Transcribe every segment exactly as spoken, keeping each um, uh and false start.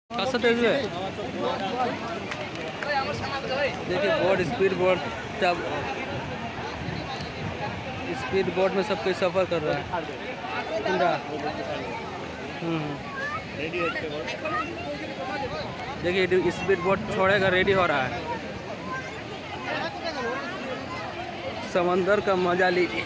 खासा तेज है। देखिए बोर्ड स्पीड बोर्ड तब स्पीड बोर्ड में सब कोई सफ़र कर रहा है पूरा। देखिए स्पीड बोर्ड छोड़ेगा, रेडी हो रहा है। समंदर का मजा लीजिए।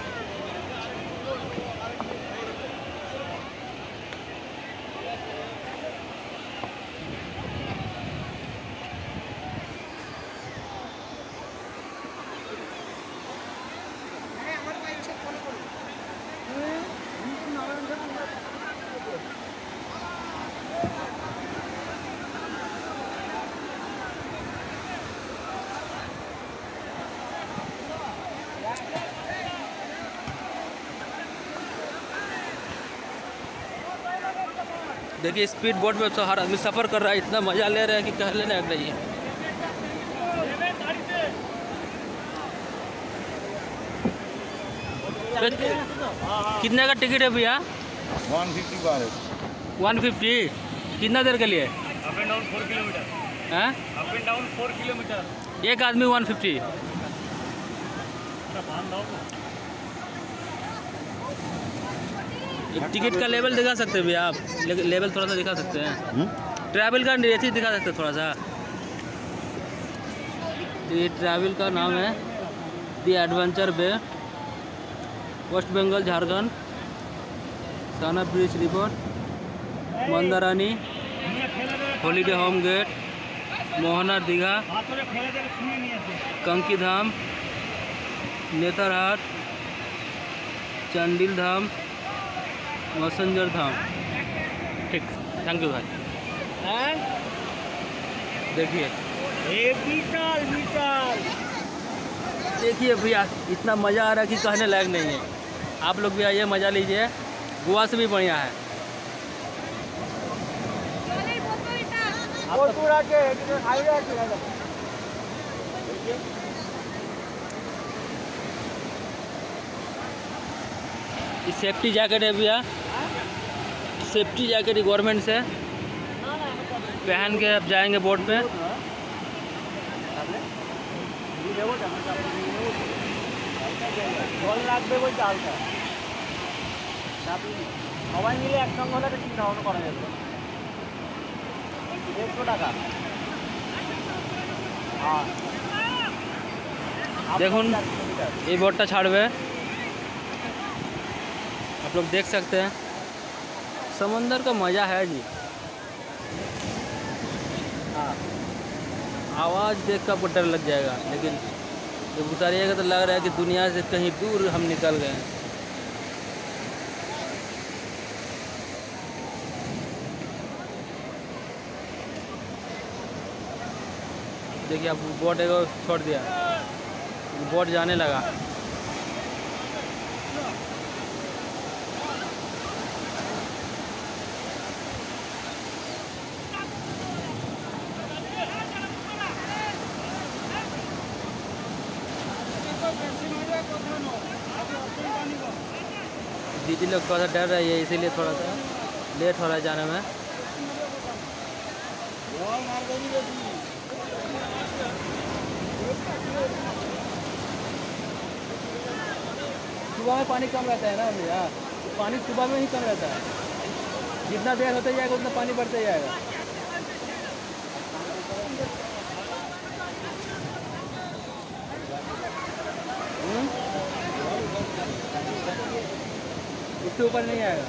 देखिए स्पीड बोट में तो हर आदमी सफ़र कर रहा है, इतना मज़ा ले रहे हैं कि कहने लग रही है। कितने का टिकट है भैया? वन फिफ्टी का है। वन फिफ्टी कितना देर के लिए? Up and down four kilometre. हैं? Up and down four kilometre. एक आदमी वन फिफ्टी। टिकट का लेवल दिखा सकते हैं भैया आप? ले, लेवल थोड़ा सा दिखा सकते हैं? ट्रैवल का रेट दिखा सकते हैं थोड़ा सा? ये ट्रैवल का नाम है the adventure bay, west Bengal Jharkhand, साना bridge report, Mandarmani, holiday home gate, Mohana Digha, कंकी dam, Netarhat, Chandil dam, Massanjore dam. ठीक, थैंक यू भाई। देखिए देखिए भैया इतना मज़ा आ रहा है कि कहने लायक नहीं है। आप लोग भी आइए, मज़ा लीजिए। गोवा से भी बढ़िया है। ये सेफ्टी जैकेट है भैया, सेफ्टी जैकेट गवर्नमेंट से पहन के अब जाएंगे बोट पे। देखो ये बोटा छाड़वे, आप लोग देख सकते हैं। समंदर का मज़ा है जी। हाँ, आवाज़ देख कर डर लग जाएगा, लेकिन जब उतारिएगा तो लग रहा है कि दुनिया से कहीं दूर हम निकल गए हैं। देखिए अब बोट एक छोड़ दिया, बोट जाने लगा। दीदी लोग थोड़ा सा डर रही है, इसीलिए थोड़ा सा लेट हो रहा है जाने में। सुबह में पानी कम रहता है ना भैया, पानी सुबह में ही कम रहता है। जितना देर होता जाएगा उतना पानी बढ़ते जाएगा। इससे ऊपर नहीं आएगा।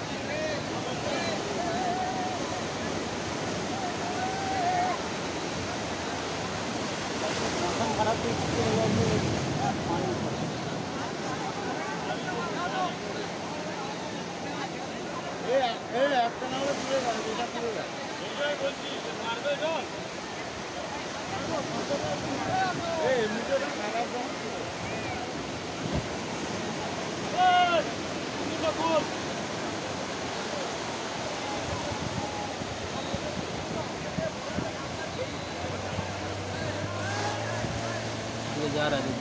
ये जा रहा है।